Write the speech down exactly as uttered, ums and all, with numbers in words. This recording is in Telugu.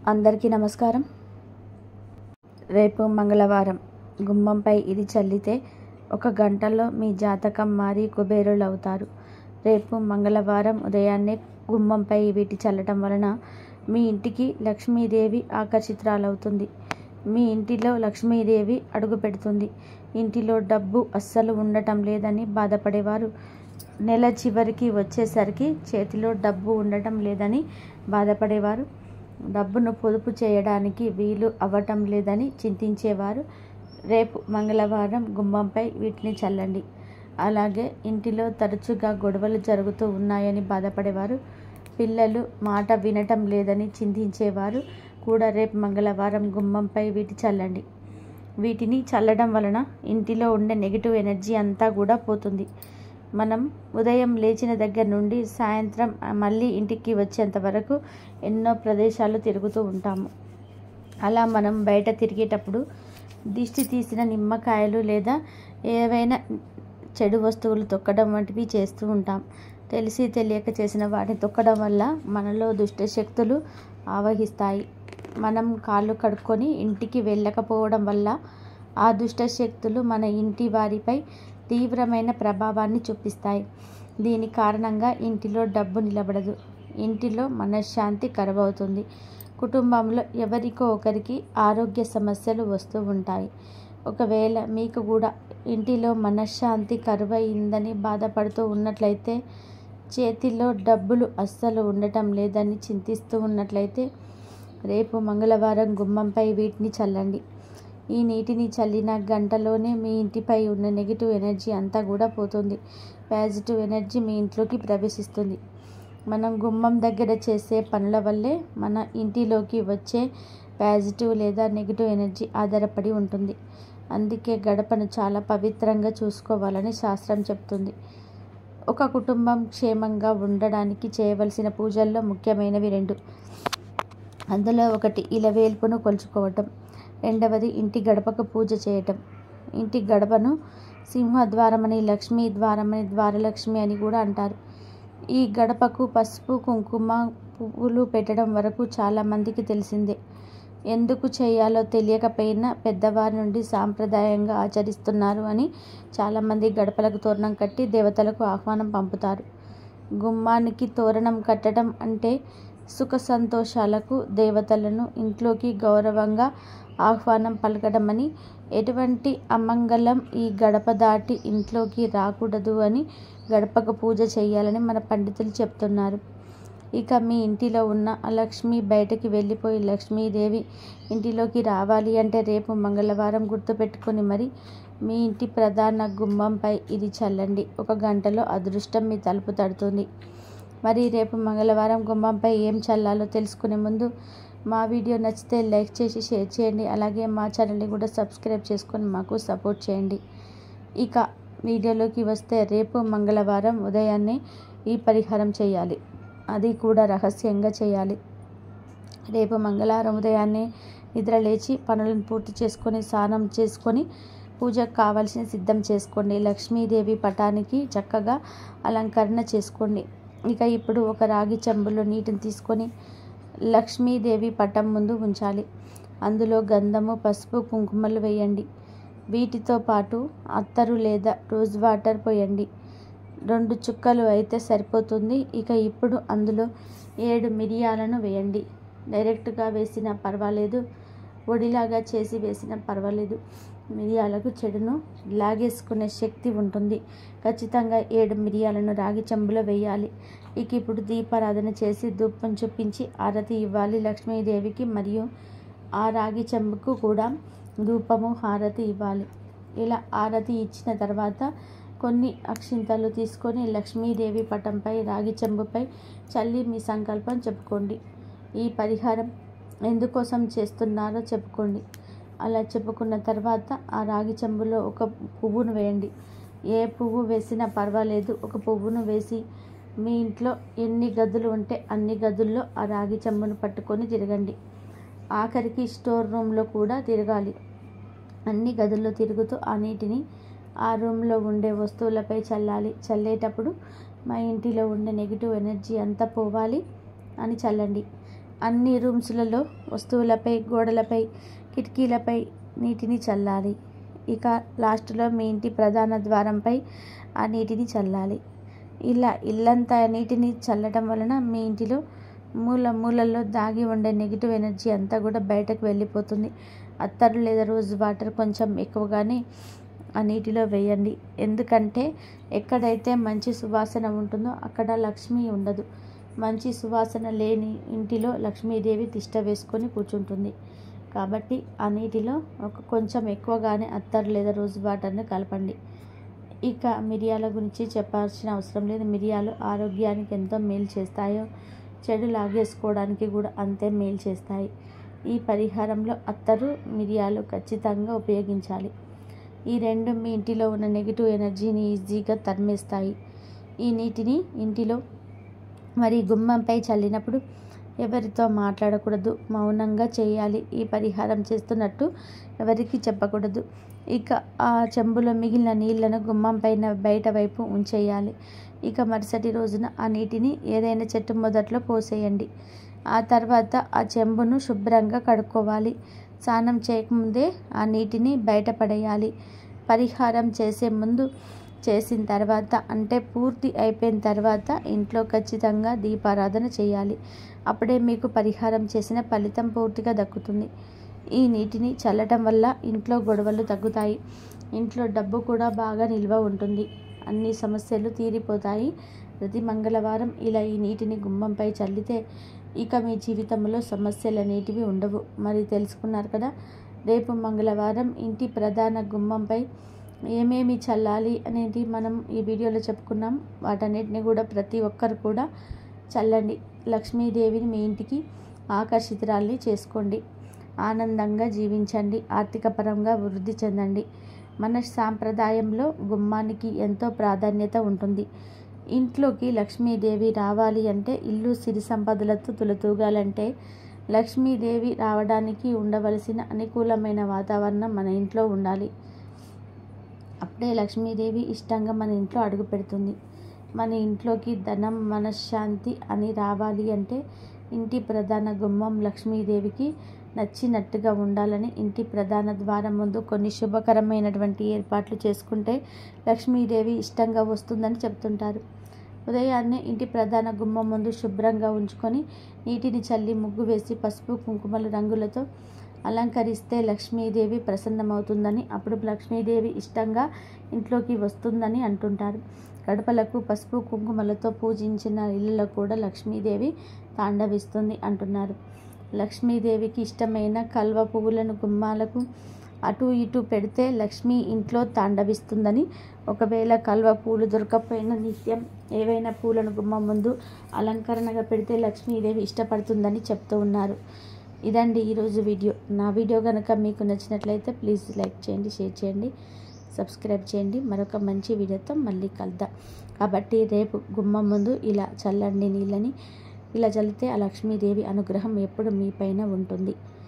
అందరికీ నమస్కారం. రేపు మంగళవారం గుమ్మంపై ఇది చల్లితే ఒక గంటలో మీ జాతకం మారి కుబేరులవుతారు. రేపు మంగళవారం ఉదయాన్నే గుమ్మంపై వీటి చల్లటం వలన మీ ఇంటికి లక్ష్మీదేవి ఆకర్షితురాలవుతుంది. మీ ఇంటిలో లక్ష్మీదేవి అడుగు పెడుతుంది. ఇంటిలో డబ్బు అస్సలు ఉండటం లేదని బాధపడేవారు, నెల చివరికి వచ్చేసరికి చేతిలో డబ్బు ఉండటం లేదని బాధపడేవారు, డబ్బును పొదుపు చేయడానికి వీలు అవ్వటం లేదని చింతించేవారు రేపు మంగళవారం గుమ్మంపై వీటిని చల్లండి. అలాగే ఇంటిలో తరచుగా గొడవలు జరుగుతూ ఉన్నాయని బాధపడేవారు, పిల్లలు మాట వినటం లేదని చింతించేవారు కూడా రేపు మంగళవారం గుమ్మంపై వీటి చల్లండి. వీటిని చల్లడం వలన ఇంటిలో ఉండే నెగిటివ్ ఎనర్జీ అంతా కూడా పోతుంది. మనం ఉదయం లేచిన దగ్గర నుండి సాయంత్రం మళ్ళీ ఇంటికి వచ్చేంత వరకు ఎన్నో ప్రదేశాలు తిరుగుతూ ఉంటాము. అలా మనం బయట తిరిగేటప్పుడు దిష్టి తీసిన నిమ్మకాయలు లేదా ఏవైనా చెడు వస్తువులు తొక్కడం వంటివి చేస్తూ ఉంటాం. తెలిసి తెలియక చేసిన వాటిని తొక్కడం వల్ల మనలో దుష్ట శక్తులు ఆవహిస్తాయి. మనం కాళ్ళు కడుక్కొని ఇంటికి వెళ్ళకపోవడం వల్ల ఆ దుష్ట శక్తులు మన ఇంటి వారిపై తీవ్రమైన ప్రభావాన్ని చూపిస్తాయి. దీని కారణంగా ఇంటిలో డబ్బు నిలబడదు, ఇంటిలో మనశ్శాంతి కరువవుతుంది, కుటుంబంలో ఎవరికో ఒకరికి ఆరోగ్య సమస్యలు వస్తూ ఉంటాయి. ఒకవేళ మీకు కూడా ఇంటిలో మనశ్శాంతి కరువయిందని బాధపడుతూ ఉన్నట్లయితే, చేతిలో డబ్బులు అస్సలు ఉండటం లేదని చింతిస్తూ ఉన్నట్లయితే రేపు మంగళవారం గుమ్మంపై వీటిని చల్లండి. ఈ నీటిని చల్లిన గంటలోనే మీ ఇంటిపై ఉన్న నెగిటివ్ ఎనర్జీ అంతా కూడా పోతుంది. పాజిటివ్ ఎనర్జీ మీ ఇంట్లోకి ప్రవేశిస్తుంది. మనం గుమ్మం దగ్గర చేసే పనుల వల్లే మన ఇంటిలోకి వచ్చే పాజిటివ్ లేదా నెగిటివ్ ఎనర్జీ ఆధారపడి ఉంటుంది. అందుకే గడపను చాలా పవిత్రంగా చూసుకోవాలని శాస్త్రం చెప్తుంది. ఒక కుటుంబం క్షేమంగా ఉండడానికి చేయవలసిన పూజల్లో ముఖ్యమైనవి రెండు. అందులో ఒకటి ఇలవేల్పును కొలుచుకోవటం, రెండవది ఇంటి గడపకు పూజ చేయటం. ఇంటి గడపను సింహద్వారమని, లక్ష్మీ ద్వారమని, ద్వారలక్ష్మి అని కూడా అంటారు. ఈ గడపకు పసుపు, కుంకుమ, పువ్వులు పెట్టడం వరకు చాలామందికి తెలిసిందే. ఎందుకు చేయాలో తెలియకపోయినా పెద్దవారి నుండి సాంప్రదాయంగా ఆచరిస్తున్నారు అని చాలామంది గడపలకు తోరణం కట్టి దేవతలకు ఆహ్వానం పంపుతారు. గుమ్మానికి తోరణం కట్టడం అంటే సుఖ సంతోషాలకు దేవతలను ఇంట్లోకి గౌరవంగా ఆహ్వానం పలకడమని, ఎటువంటి అమంగళం ఈ గడప దాటి ఇంట్లోకి రాకూడదు అని గడపకు పూజ చేయాలని మన పండితులు చెప్తున్నారు. ఇక మీ ఇంటిలో ఉన్న లక్ష్మి బయటకి వెళ్ళిపోయి లక్ష్మీదేవి ఇంటిలోకి రావాలి అంటే రేపు మంగళవారం గుర్తుపెట్టుకొని మరి మీ ఇంటి ప్రధాన గుమ్మంపై ఇది చల్లండి. ఒక గంటలో అదృష్టం మీ తలుపు తడుతుంది. మరి రేపు మంగళవారం గుమ్మంపై ఏం చల్లాలో తెలుసుకునే ముందు మా వీడియో నచ్చితే లైక్ చేసి షేర్ చేయండి. అలాగే మా ఛానల్ని కూడా సబ్స్క్రైబ్ చేసుకొని మాకు సపోర్ట్ చేయండి. ఇక వీడియోలోకి వస్తే రేపు మంగళవారం ఉదయాన్నే ఈ పరిహారం చేయాలి, అది కూడా రహస్యంగా చేయాలి. రేపు మంగళవారం ఉదయాన్నే నిద్ర లేచి పనులను పూర్తి చేసుకొని స్నానం చేసుకొని పూజకు కావాల్సిన సిద్ధం చేసుకోండి. లక్ష్మీదేవి పటానికి చక్కగా అలంకరణ చేసుకోండి. ఇక ఇప్పుడు ఒక రాగి చెంబులో నీటిని తీసుకొని లక్ష్మీదేవి పటం ముందు ఉంచాలి. అందులో గంధము, పసుపు, కుంకుమలు వేయండి. వీటితో పాటు అత్తరు లేదా రోజ్ వాటర్ పోయండి. రెండు చుక్కలు అయితే సరిపోతుంది. ఇక ఇప్పుడు అందులో ఏడు మిరియాలను వేయండి. డైరెక్ట్గా వేసినా పర్వాలేదు, పొడిలాగా చేసి వేసినా పర్వాలేదు. మిరియాలకు చెడును లాగేసుకునే శక్తి ఉంటుంది. ఖచ్చితంగా ఏడు మిరియాలను రాగి చెంబులో వేయాలి. ఇక ఇప్పుడు దీపారాధన చేసి ధూపం చూపించి ఆరతి ఇవ్వాలి లక్ష్మీదేవికి. మరియు ఆ రాగి చెంబుకు కూడా ధూపము, హారతి ఇవ్వాలి. ఇలా ఆరతి ఇచ్చిన తర్వాత కొన్ని అక్షింతలు తీసుకొని లక్ష్మీదేవి పటంపై, రాగి చెంబుపై చల్లి మీ సంకల్పం చెప్పుకోండి. ఈ పరిహారం ఎందుకోసం చేస్తున్నారో చెప్పుకోండి. అలా చెప్పుకున్న తర్వాత ఆ రాగి చెంబులో ఒక పువ్వును వేయండి. ఏ పువ్వు వేసినా పర్వాలేదు. ఒక పువ్వును వేసి మీ ఇంట్లో ఎన్ని గదులు ఉంటే అన్ని గదుల్లో ఆ రాగి చెంబును పట్టుకొని తిరగండి. ఆఖరికి స్టోర్ రూమ్లో కూడా తిరగాలి. అన్ని గదుల్లో తిరుగుతూ ఆ నీటిని ఆ రూమ్లో ఉండే వస్తువులపై చల్లాలి. చల్లేటప్పుడు మా ఇంటిలో ఉండే నెగిటివ్ ఎనర్జీ అంతా పోవాలి అని చల్లండి. అన్ని రూమ్స్లలో వస్తువులపై, గోడలపై, కిటికీలపై నీటిని చల్లాలి. ఇక లాస్ట్లో మీ ఇంటి ప్రధాన ద్వారంపై ఆ నీటిని చల్లాలి. ఇలా ఇల్లంతా నీటిని చల్లటం వలన మీ ఇంటిలో మూల మూలల్లో దాగి ఉండే నెగిటివ్ ఎనర్జీ అంతా కూడా బయటకు వెళ్ళిపోతుంది. అత్తరు లేదా రోజ్ వాటర్ కొంచెం ఎక్కువగానే ఆ నీటిలో వేయండి. ఎందుకంటే ఎక్కడైతే మంచి సువాసన ఉంటుందో అక్కడ లక్ష్మి ఉండదు. మంచి సువాసన లేని ఇంటిలో లక్ష్మీదేవి తిష్ట వేసుకొని కూర్చుంటుంది. కాబట్టి ఆ నీటిలో ఒక కొంచెం ఎక్కువగానే అత్తరు లేదా రోజ్ వాటర్ని కలపండి. ఇక మిరియాల గురించి చెప్పాల్సిన అవసరం లేదు. మిరియాలు ఆరోగ్యానికి ఎంతో మేలు చేస్తాయో, చెడు లాగేసుకోవడానికి కూడా అంతే మేలు చేస్తాయి. ఈ పరిహారంలో అత్తరు, మిరియాలు ఖచ్చితంగా ఉపయోగించాలి. ఈ రెండు మీ ఇంటిలో ఉన్న నెగిటివ్ ఎనర్జీని ఈజీగా తరిమేస్తాయి. ఈ నీటిని ఇంటిలో మరి గుమ్మంపై చల్లినప్పుడు ఎవరితో మాట్లాడకూడదు, మౌనంగా చేయాలి. ఈ పరిహారం చేస్తున్నట్టు ఎవరికి చెప్పకూడదు. ఇక ఆ చెంబులో మిగిలిన నీళ్లను గుమ్మం పైన బయట వైపు ఉంచేయాలి. ఇక మరుసటి రోజున ఆ నీటిని ఏదైనా చెట్టు మొదట్లో పోసేయండి. ఆ తర్వాత ఆ చెంబును శుభ్రంగా కడుక్కోవాలి. స్నానం చేయకముందే ఆ నీటిని బయట పడేయాలి. పరిహారం చేసే ముందు, చేసిన తర్వాత అంటే పూర్తి అయిపోయిన తర్వాత ఇంట్లో ఖచ్చితంగా దీపారాధన చేయాలి. అప్పుడే మీకు పరిహారం చేసిన ఫలితం పూర్తిగా దక్కుతుంది. ఈ నీటిని చల్లటం వల్ల ఇంట్లో గొడవలు తగ్గుతాయి. ఇంట్లో డబ్బు కూడా బాగా నిల్వ ఉంటుంది. అన్ని సమస్యలు తీరిపోతాయి. ప్రతి మంగళవారం ఇలా ఈ నీటిని గుమ్మంపై చల్లితే ఇక మీ జీవితంలో సమస్యలు అనేటివి ఉండవు. మరి తెలుసుకున్నారు కదా. రేపు మంగళవారం ఇంటి ప్రధాన గుమ్మంపై ఏమేమి చల్లాలి అనేది మనం ఈ వీడియోలో చెప్పుకున్నాం. వాటన్నిటిని కూడా ప్రతి ఒక్కరు కూడా చల్లండి. లక్ష్మీదేవిని మీ ఇంటికి ఆకర్షితురాల్ని చేసుకోండి. ఆనందంగా జీవించండి. ఆర్థిక పరంగా వృద్ధి చెందండి. మన సాంప్రదాయంలో గుమ్మానికి ఎంతో ప్రాధాన్యత ఉంటుంది. ఇంట్లోకి లక్ష్మీదేవి రావాలి అంటే, ఇల్లు సిరి సంపదలతో తులతూగాలంటే లక్ష్మీదేవి రావడానికి ఉండవలసిన అనుకూలమైన వాతావరణం మన ఇంట్లో ఉండాలి. అప్పుడే లక్ష్మీదేవి ఇష్టంగా మన ఇంట్లో అడుగు పెడుతుంది. మన ఇంట్లోకి ధనం, మనశ్శాంతి అని రావాలి అంటే ఇంటి ప్రధాన గుమ్మం లక్ష్మీదేవికి నచ్చినట్టుగా ఉండాలని ఇంటి ప్రధాన ద్వారం ముందు కొన్ని శుభకరమైనటువంటి ఏర్పాట్లు చేసుకుంటే లక్ష్మీదేవి ఇష్టంగా వస్తుందని చెప్తుంటారు. ఉదయాన్నే ఇంటి ప్రధాన గుమ్మం ముందు శుభ్రంగా ఉంచుకొని నీటిని చల్లి ముగ్గు వేసి పసుపు కుంకుమల రంగులతో అలంకరిస్తే లక్ష్మీదేవి ప్రసన్నమవుతుందని, అప్పుడు లక్ష్మీదేవి ఇష్టంగా ఇంట్లోకి వస్తుందని అంటుంటారు. గడపలకు పసుపు కుంకుమలతో పూజించిన ఇళ్ళలో కూడా లక్ష్మీదేవి తాండవిస్తుంది అంటున్నారు. లక్ష్మీదేవికి ఇష్టమైన కల్వ పువ్వులను గుమ్మాలకు అటు ఇటు పెడితే లక్ష్మీ ఇంట్లో తాండవిస్తుందని, ఒకవేళ కల్వ పూలు దొరకకపోయినా నిత్యం ఏవైనా పూలను గుమ్మం ముందు అలంకరణగా పెడితే లక్ష్మీదేవి ఇష్టపడుతుందని చెప్తూ ఉన్నారు. ఇదండి ఈరోజు వీడియో. నా వీడియో కనుక మీకు నచ్చినట్లయితే ప్లీజ్ లైక్ చేయండి, షేర్ చేయండి, సబ్స్క్రైబ్ చేయండి. మరొక మంచి వీడియోతో మళ్ళీ కలుద్దాం. కాబట్టి రేపు గుమ్మం ముందు ఇలా చల్లండి నీళ్ళని. ఇలా చల్లితే ఆ లక్ష్మీదేవి అనుగ్రహం ఎప్పుడు మీ పైన ఉంటుంది.